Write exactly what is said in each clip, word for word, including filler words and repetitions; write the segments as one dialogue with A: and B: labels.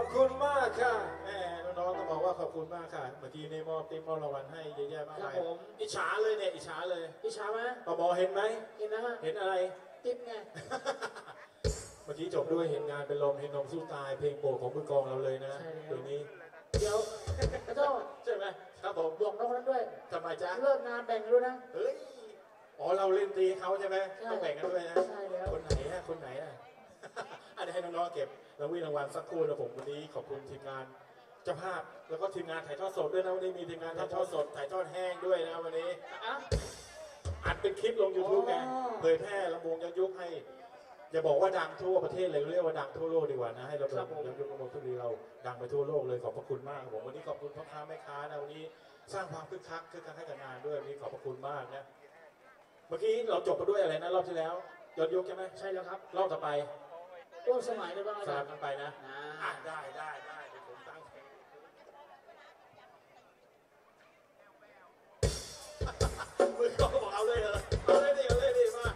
A: คุณมากค่ะแหมน้องๆต้องบอกว่าขอบคุณมากค่ะเมื่อกี้ในมอบติ๊บมอบรางวัลให้เยอะแยะมากมายอิจฉาเลยเนี่ยอิจฉาเลย
B: อิจฉาไหม
A: ปมเห็นไหม
B: เห็นนะฮะ
A: เห็นอะไร
B: ติ๊บไง
A: เมื่อกี้จบด้วยเห็นงานเป็นลมเห็นนมสู้ตายเพลงโปรดของมือกองเราเลยนะเพลงนี้
B: เดี๋ยวกระโจ
A: ใช่ไหมครับผม
B: บอกน้องนั้นด้วย
A: ทำไมจ๊ะ
B: เลิกงานแบ่งด้วยนะ
A: เฮ้ยอ๋อเราเล่นตีเขาใช่ไหมต้องแบ่งกันด้วยนะ
B: ใช่แล้ว
A: คนไหนฮะคนไหนอ่ะอันนี้ให้น้องๆเก็บรางวัลรางวัลสักครู่นะผมวันนี้ขอบคุณทีมงานเจ้าภาพแล้วก็ทีมงานถ่ายทอดสดด้วยนะวันนี้มีทีมงานถ่ายทอดสดถ่ายทอดแห้งด้วยนะวันนี้อัดเป็นคลิปลง ยูทูบ ไงเผยแพร่ลำวงย้อนยุคให้อย่าบอกว่าดังทั่วประเทศเลยเรียกว่าดังทั่วโลกดีกว่านะให้เราลำวงย้อนยุคลำวงทุลีเราดังไปทั่วโลกเลยขอบพระคุณมากผมวันนี้ขอบคุณพ่อค้าแม่ค้านะวันนี้สร้างความคึกคักคึกคักให้กับงานด้วยวันนี้ขอบพระคุณมากนะเมื่อกี้เราจบไปด้วยอะไรนะรอบที่แล้วย้อนยุคใช่ไหม
B: ใช่แล้วครับ
A: รอบต่อไป
B: ร่วมสมัยได้บ้าง
A: สลับกันไปนะ
B: อ่า
A: ได้ได้ได้เดี๋ยวผมตั้งมือเขาบอกเอาเลยเหรอเอาเลยดิเอาเลยดิมา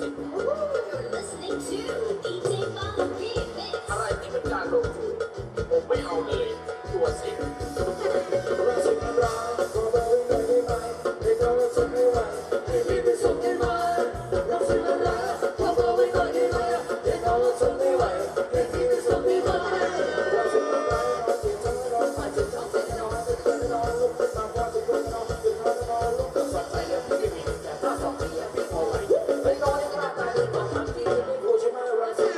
C: สิทธิ์
D: listening to ดี เจ Bang Remix
C: อะไรที่เป็นการลงทุนผมไม่เอาเลยตัวสิทธิ์
B: เราสุดรักขอเบอร์หน่อยได้ไหมให้เขาส่งให้ไวให้พี่ไปส่งให้มาเราสุดรักขอเบอร์ไว้หน่อยได้ไหมให้เขาส่งให้ไวให้พี่ไปส่งให้มาเราสุดรักนอนจิตเธอนอนมาจิตท้องเสียนอนจิตเธอนอนลุกขึ้นมาพอจิตเธอนอนจิตเธอนอนลุกขึ้นมาใส่แล้วพี่ไม่มีแต่ถ้าสองปีพี่พอไหวไม่นอนยังกล้าตายเลยบอกทำจริงไม่กูใช่ไหมเราสุด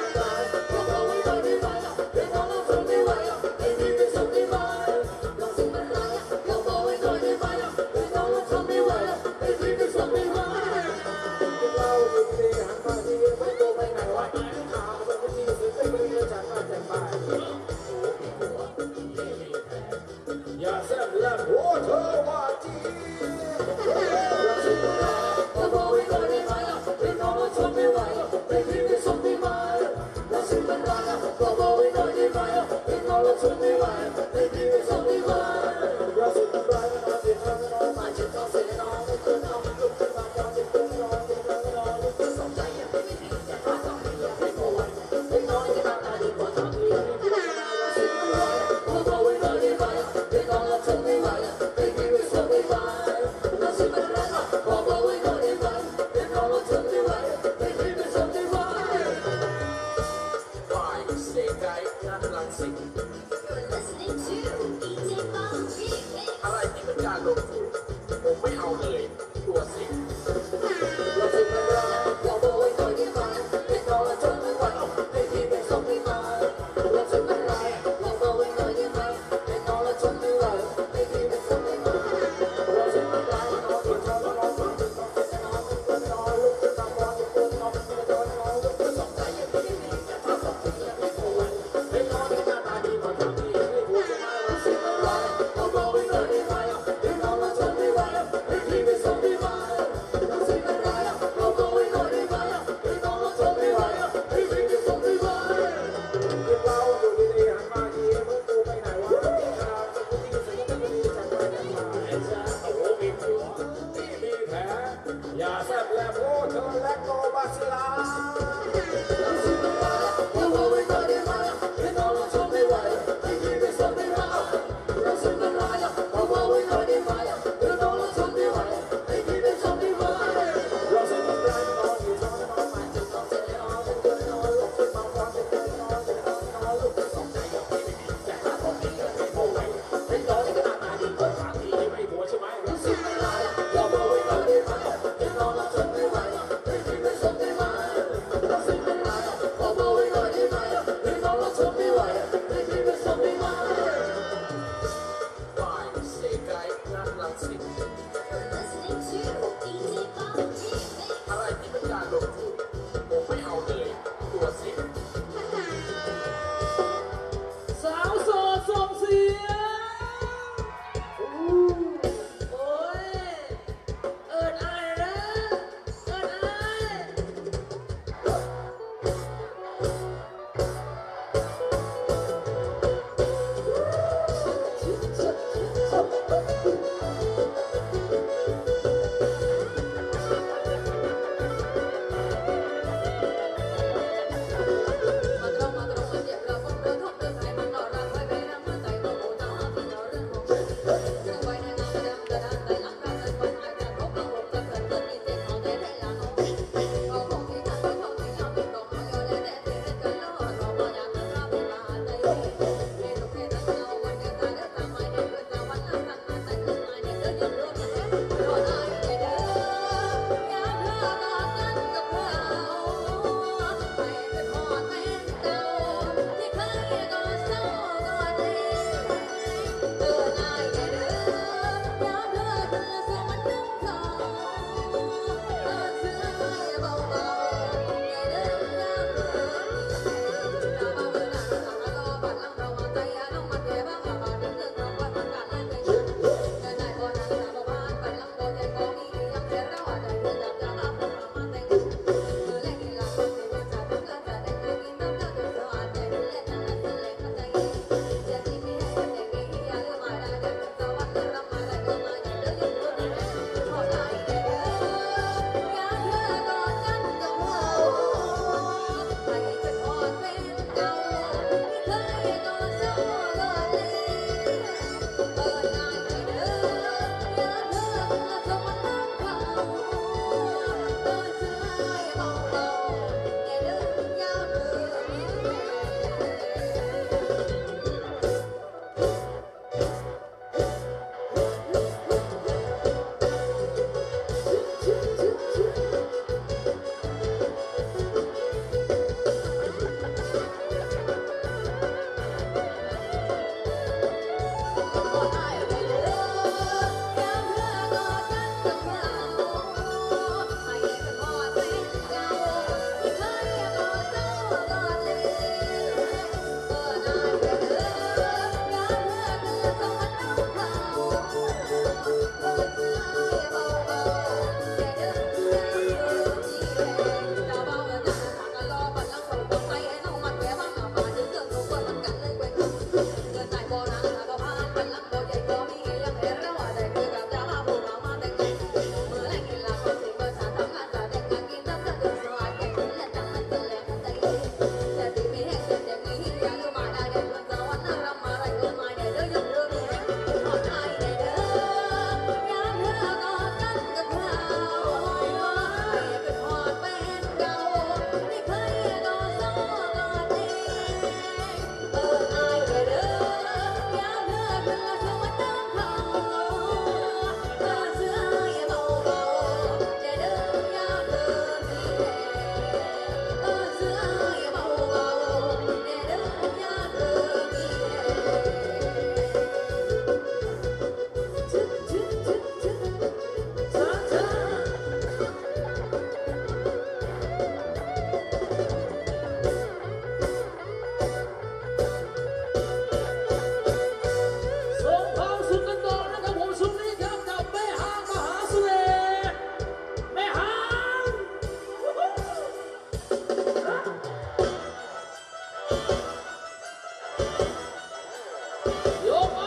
C: โยกมา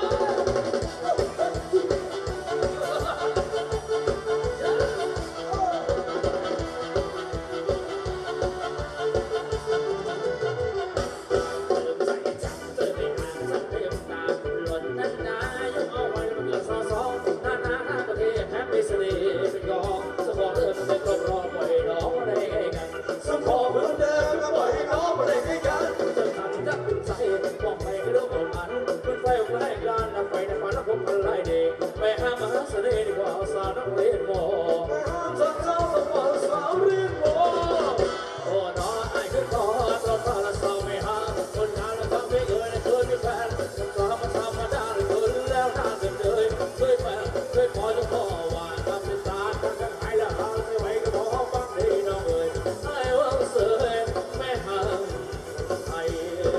C: ไปห้ามหาเสน่ห์ดีกว่าสาวนักเรียนมอสาวสาวสาวสาวเรียนมอโอ้น้อยไอ้ขึ้นคอตอนตาละสาวไม่หาคนงานละทำไม่เอ่ยเคยมีแฟนคนสาวมาทำมาได้เลยเคยแล้วนานเกินเลยเคยแฟนเคยพอจะพอว่าทำเป็นตาทำกันหายละหาไม่ไหวก็พอฟังดีน้องเอ๋ยไอ้ว่าเสยแม่ห่างไอ้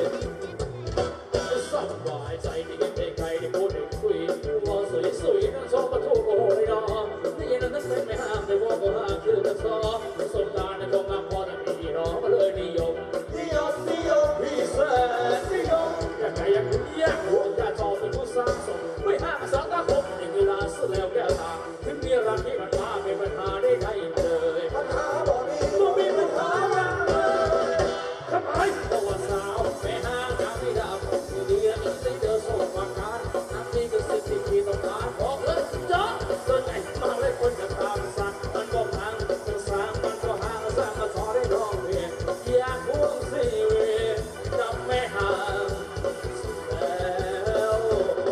C: สบายใจที่เห็นเด็กใครที่พูดเด็กคุยมองสวยๆนั่งชอบมาทุกโอ้ยน้องนี่ยังนั่งไม่ห้ามแต่ว่าก็ห้ามคือกันซ้อประสบการณ์ในกองงามพอจะมีน้องมาเลยนิยมนิยมนิยมพี่แสนนิยมยังไงยังแยกหัวอย่าจอเป็นผู้สร้างสมไม่ห้ามสังตาคมในเวลาสุดแล้วแก้วตาถึงมีรักที่มันมาเป็นปัญหาได้ไงเลยปัญหาบ่มีบ่มีปัญหาเลยทำไมตัวสาวไม่ห้ามน้ำไม่ดับที่เดียวอีกได้เจอสมการน้ำนี่ก็สิ่งที่พี่ต้องการบอกเลยจ๊ะส่วนใหญ่มาเลยคนจะตามสั่งมันก็พังมันสร้างมันก็ห่างสร้างมาสอนได้ร้องเพลงอยากห่วงสิเวจำไม่ห่างแล้ว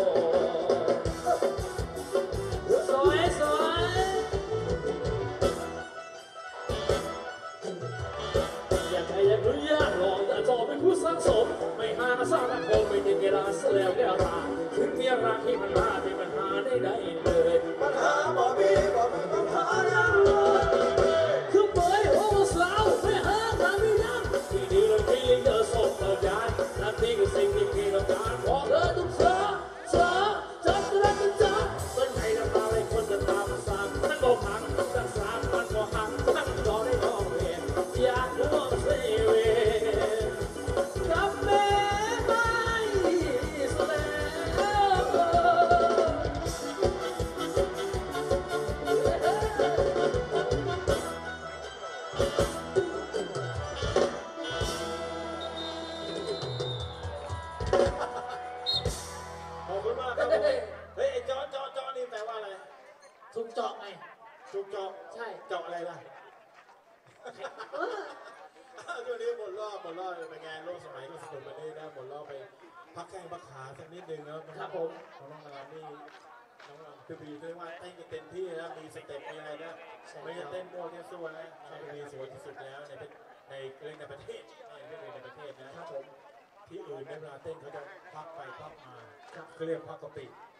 C: สวยสวยอยากให้อยากรู้อยากลองแต่จอเป็นผู้สร้างสมไม่ห่างสร้างคงไม่ถึงเวลาเสียแล้วแก้วตาถึงมีรักที่มันมาเป็นปัญหาได้ได้เลยปัญหาบ่มีบ่มีปัญหาอย่างเลยคือเผยโอ้สาวไม่หาทางไม่ยังที่ดีเลยที่เจอสมต่อยานนั่นนี่คือสิ่งที่พี่ต้องการบอกเธอทุกเช้าเช้าจับกระดิ่งจับส่วนใหญ่น้ำตาเลยคนจะตามสามนั่นก็หังนั่นสามมันก็หังนั่นก็ได้ร้องเพลงอยากรู้ว่าเสียเวกับแม่ไม่สลาย
A: ขอบคุณมากครับผมเฮ้ยไอ้จอจอจอนี่แปลว่าอะไร
C: ทุกเจาะไง
A: จุกจอก
C: ใช่
A: เจาะอะไรล่ะช่วงนี้หมดรอบหมดรอบเป็นไงโลกสมัยก็สนุกไปนี่นะหมดรอบไปพักแข้งพักขาสักนิดนึงนะครับผมน้องๆนี่น้องๆคือบีเรียกว่าเต้นกันเต็มที่นะมีสเต็ปมีอะไรนะไม่ใช่เต้นโม่แค่ส่วนนะคือมีสวยที่สุดแล้วในในเรื่องในประเทศในเรื่องในประเทศนะครับผมที่อื่นในเวลาเต้นเขาจะพักไปพักมาเขาเรียกพักกะปิ